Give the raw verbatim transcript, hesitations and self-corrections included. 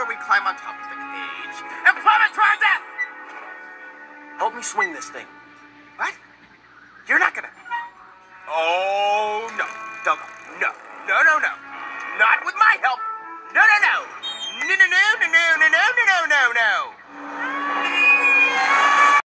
we climb on top of the cage and plummet to our death! Help me swing this thing. What? You're not gonna... Oh, no. Delgo. No. No, no, no. Not with my help. No, no, no. No, no, no, no, no, no, no, no, no, no.